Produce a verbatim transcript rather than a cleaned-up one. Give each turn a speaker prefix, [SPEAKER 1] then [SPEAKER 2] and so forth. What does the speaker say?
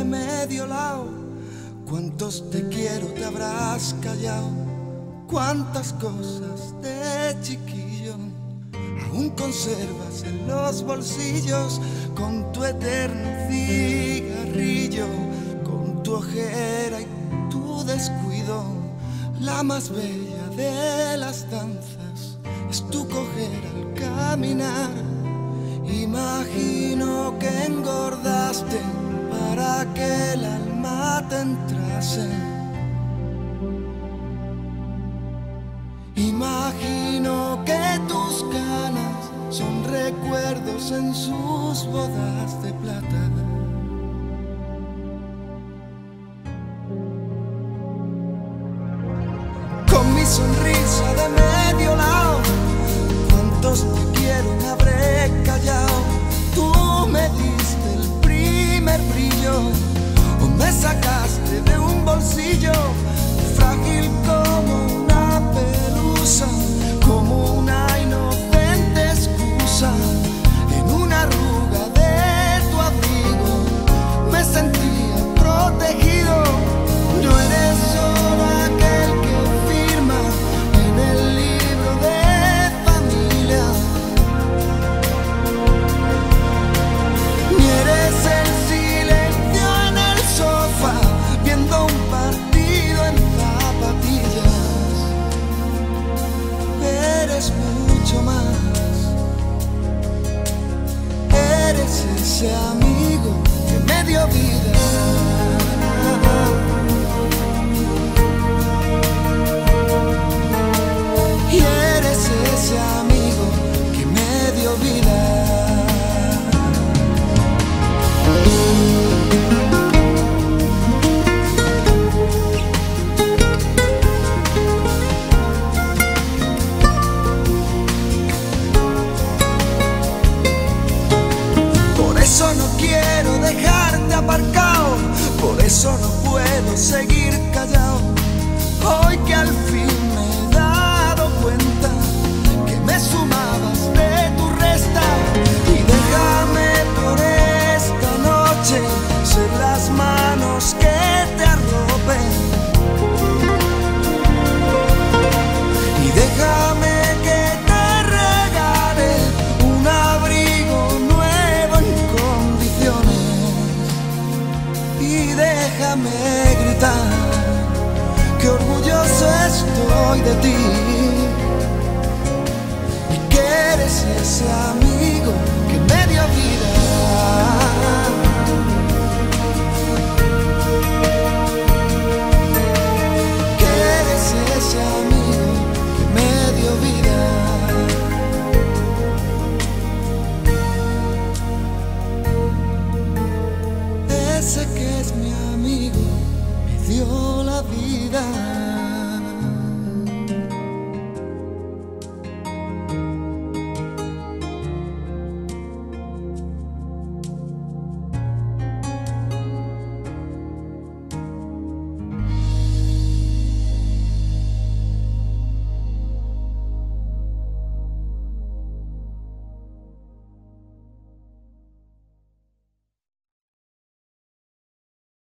[SPEAKER 1] medio lado. Cuántos te quiero te habrás callado, cuántas cosas de chiquillo aún conservas en los bolsillos, con tu eterno cigarrillo, con tu ojera y tu descuido. La más bella de las danzas es tu cojera al caminar. Imagino que engordaste para que el alma te entrase. Imagino que tus canas son recuerdos en sus bodas de plata. Con mi sonrisa de medio lado, cuántos te quiero me habré callado. Tú me diste el primer brillo, o me sacaste de un bolsillo frágil como una pelusa, como una inocente excusa. En una arruga de tu abrigo me sentía protegido. No eres solo aquel que firma en el libro de familia, ni eres el silencio en el sofá viendo un partido en zapatillas. Eres mucho más, eres ese amigo que me dio vida. Y eres ese amigo que me dio vida. Por eso no quiero dejarte aparcado, por eso no puedo seguir callado. Hoy que al fin me he dado cuenta que me sumabas de tu resta. Y déjame por esta noche ser las manos que te arropen. Y déjame que te regale un abrigo nuevo en condiciones. Y déjame gritar que orgulloso estoy de ti, y que eres ese amigo que me dio vida. Que eres ese amigo que me dio vida. Ese que es mi amigo me dio la vida.